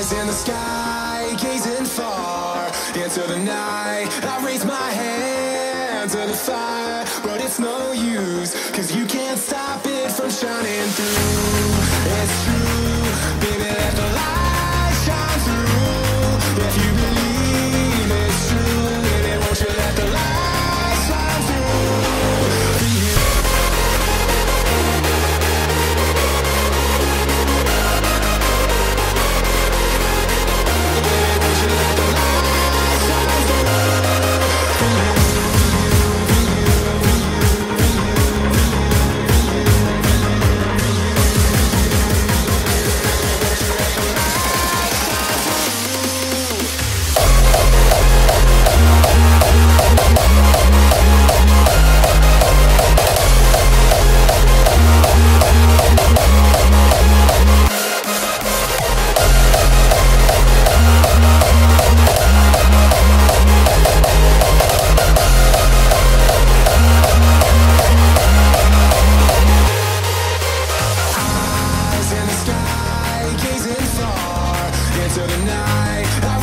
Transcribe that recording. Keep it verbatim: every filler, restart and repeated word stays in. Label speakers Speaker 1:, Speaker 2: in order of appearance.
Speaker 1: Eyes in the sky, gazing far into the night. I raise my hand to the fire, but it's no use, cause you can't stop it from shining through. It's true, baby, let the light shine through. If you believe it's true, baby, won't you let the light shine through for you. Into the night